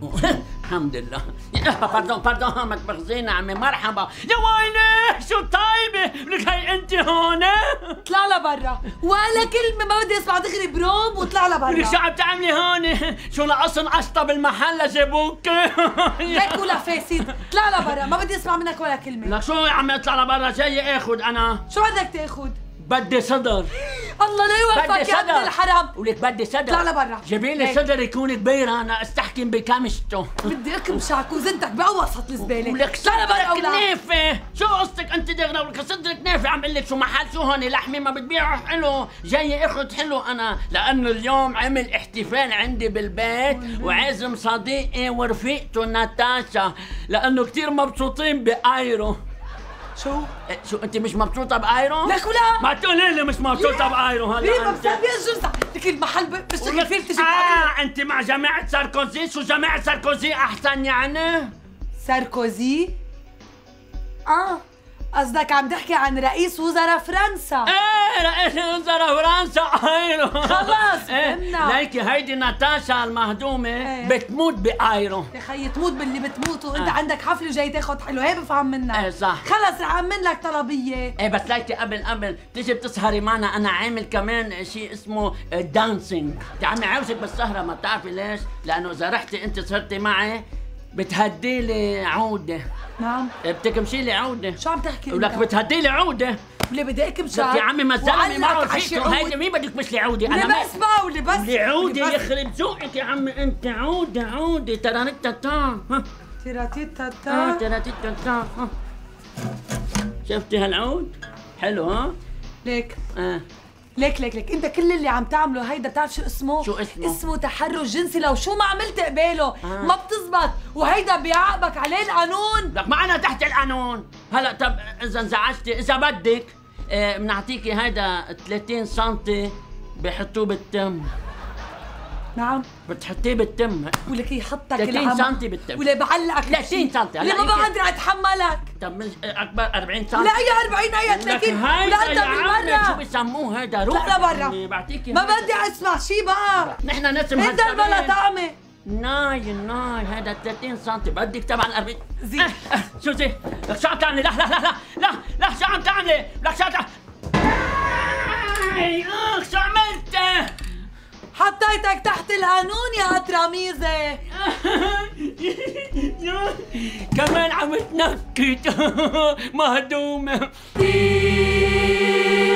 الحمد لله. باردون ما تبخزينا عمي. مرحبا. يا ويلي شو طيبة لك هي انت هون؟ اطلع لبرا ولا كلمة ما بدي اسمع، دغري بروم واطلع لبرا. لك شو عم تعملي هون؟ شو ناقصن قشطة بالمحل لجابوك؟ ليك ولا فاسد، اطلع لبرا ما بدي اسمع منك ولا كلمة. لك شو يا عمي اطلع لبرا، جاي اخذ انا. شو بدك تاخذ؟ بدي صدر. الله لا يوفقك يا ابن الحرام. ولك بدي صدر. اطلع لبرا. جيبي لي صدر يكون كبير انا استحكم بكمشته. بدي اكمشك وزنتك بأوسط الزبالة. ولك اطلع لبرا أولاد. كنافة. شو قصتك انت دغري؟ ولك صدر كنافة. عم اقول لك شو محل شو هون لحمة ما بتبيعوا حلو. جاي اخذ حلو انا لانه اليوم عمل احتفال عندي بالبيت وعازم صديقي ورفيقته ناتاشا لانه كثير مبسوطين بايرو. شو انت مش مبسوطة بايرو؟ لك ولا ما تقولي لي مش مبسوطة بايرو. هلا ليه مبسوطة يا جرزة؟ لك المحل بشتغل فيه بتجي انت مع جماعة ساركوزي. شو جماعة ساركوزي احسن يعني؟ ساركوزي؟ قصدك عم تحكي عن رئيس وزراء فرنسا. ايه رئيس وزراء فرنسا ايرو. خلص فهمنا. ليكي هيدي ناتاشا المهضومة بتموت بايرو. يا خيي تموت باللي بتموت وانت عندك حفل وجاي تاخذ حلو، هي بفهم منك. ايه صح. خلص رح اعمل لك طلبية. ايه بس ليكي قبل تيجي بتسهري معنا. انا عامل كمان شيء اسمه دانسينج. يا عمي عاوزك بالسهرة. ما بتعرفي ليش؟ لانه اذا رحتي انت سهرتي معي بتهدي لي عودة. نعم بتكمشي لي عودة. شو عم تحكي؟ ولك بتهدي لي عودة. وليه بدي اكمشك؟ لك يا عمي ما الزلمه معه رفيقته. هيدي مين بدك مش لي عودة؟ انا ما اسمع واللي بس لي عودة يخرب ذوقك يا عمي انت. عودة ترانيتا ها. تيراتيتا تراتيتا ها. شفتي هالعود؟ حلو ها؟ ليك ليك انت كل اللي عم تعمله هيدا بتعرف شو اسمه؟ شو اسمه؟ اسمه تحرش جنسي. لو شو ما عملت قباله ما بتزبط، وهيدا بيعاقبك عليه القانون. لك ما انا تحت القانون. هلا طب اذا انزعجتي اذا بدك بنعطيكي هيدا 30 سم بحطوه بالتم. نعم بتحطيه بالتم. ولك يحطك 30 سم بالتم. ولا بعلقك 30 سم. اللي ما بقدر اتحملك. طب مش اكبر 40 سم؟ لا يا 40 يا 30 ولا انت بالمره. شو بيسموه هيدا؟ روح برا. بعطيكي ما بدي اسمع شي بقى. نحن ناس انت البلا طعمه. ناي هذا 30 سم. بدك تبع ال 40. زين شو زي؟ لك شو عم تعملي؟ لا شو عم تعملي؟ لك شو عم تعملي؟ شو عملت؟ حطيتك تحت القانون يا قطرميزة. كمان عم تنكت مهضومة.